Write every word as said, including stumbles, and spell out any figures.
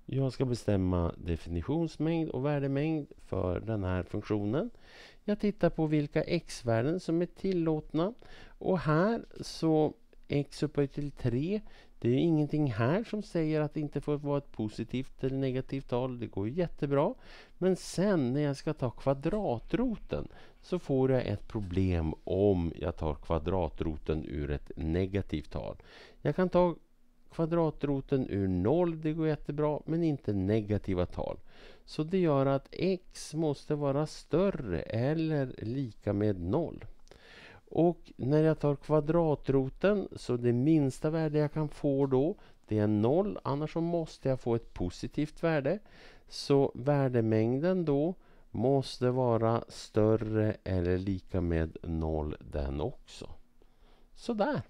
Jag ska bestämma definitionsmängd och värdemängd för den här funktionen. Jag tittar på vilka x-värden som är tillåtna. Och här så x upphöjt till tre. Det är ingenting här som säger att det inte får vara ett positivt eller negativt tal. Det går jättebra. Men sen när jag ska ta kvadratroten så får jag ett problem om jag tar kvadratroten ur ett negativt tal. Jag kan ta kvadratroten ur noll, det går jättebra, men inte negativa tal. Så det gör att x måste vara större eller lika med noll. Och när jag tar kvadratroten så det minsta värde jag kan få då det är noll, annars så måste jag få ett positivt värde. Så värdemängden då måste vara större eller lika med noll den också. Så där.